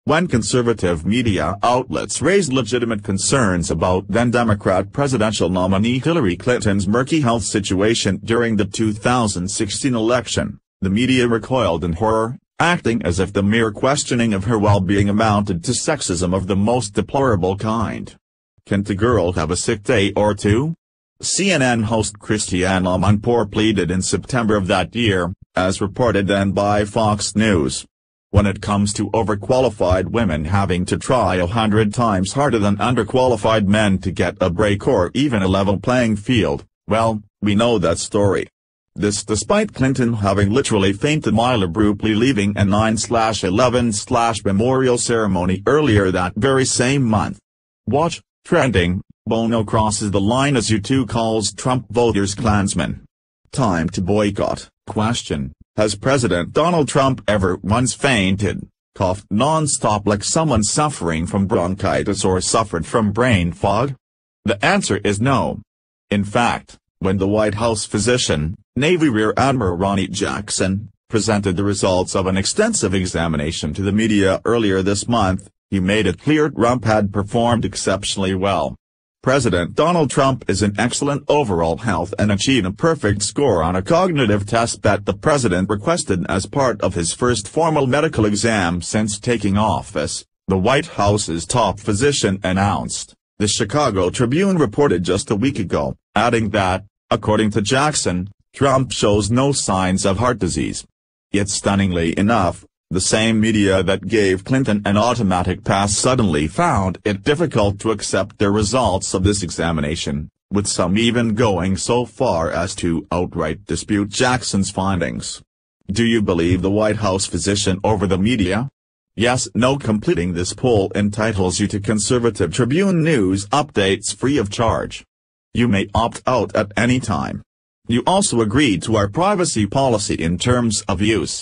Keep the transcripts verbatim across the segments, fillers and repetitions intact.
when conservative media outlets raised legitimate concerns about then-Democrat presidential nominee Hillary Clinton's murky health situation during the two thousand sixteen election, the media recoiled in horror, acting as if the mere questioning of her well-being amounted to sexism of the most deplorable kind. Can't the girl have a sick day or two? C N N host Christiane Amanpour pleaded in September of that year, as reported then by Fox News. When it comes to overqualified women having to try a hundred times harder than underqualified men to get a break or even a level playing field, well, we know that story. This despite Clinton having literally fainted while abruptly leaving a nine eleven memorial ceremony earlier that very same month. Watch, trending, Bono crosses the line as U two calls Trump voters Klansmen. Time to boycott. Question: has President Donald Trump ever once fainted, coughed non-stop like someone suffering from bronchitis or suffered from brain fog? The answer is no. In fact, when the White House physician, Navy Rear Admiral Ronnie Jackson, presented the results of an extensive examination to the media earlier this month, he made it clear Trump had performed exceptionally well. President Donald Trump is in excellent overall health and achieved a perfect score on a cognitive test that the president requested as part of his first formal medical exam since taking office, the White House's top physician announced, the Chicago Tribune reported just a week ago, adding that, according to Jackson, Trump shows no signs of heart disease. Yet stunningly enough, the same media that gave Clinton an automatic pass suddenly found it difficult to accept the results of this examination, with some even going so far as to outright dispute Jackson's findings. Do you believe the White House physician over the media? Yes, no. Completing this poll entitles you to Conservative Tribune News updates free of charge. You may opt out at any time. You also agreed to our privacy policy in terms of use.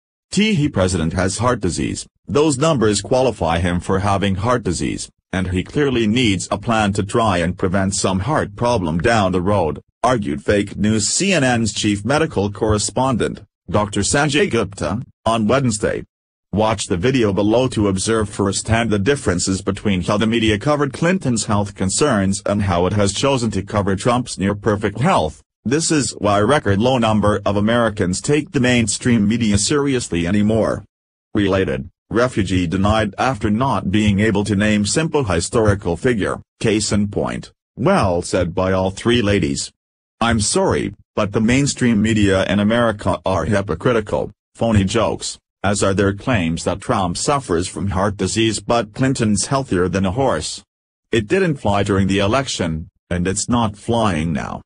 The president has heart disease, those numbers qualify him for having heart disease, and he clearly needs a plan to try and prevent some heart problem down the road, argued fake news C N N's chief medical correspondent, Doctor Sanjay Gupta, on Wednesday. Watch the video below to observe firsthand the differences between how the media covered Clinton's health concerns and how it has chosen to cover Trump's near-perfect health. This is why a record low number of Americans take the mainstream media seriously anymore. Related, refugee denied after not being able to name simple historical figure, case in point, well said by all three ladies. I'm sorry, but the mainstream media in America are hypocritical, phony jokes, as are their claims that Trump suffers from heart disease but Clinton's healthier than a horse. It didn't fly during the election, and it's not flying now.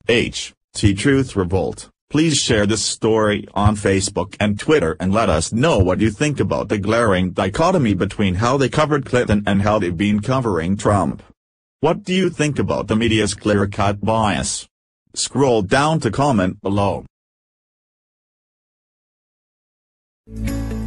H T Truth Revolt, please share this story on Facebook and Twitter and let us know what you think about the glaring dichotomy between how they covered Clinton and how they've been covering Trump. What do you think about the media's clear-cut bias? Scroll down to comment below.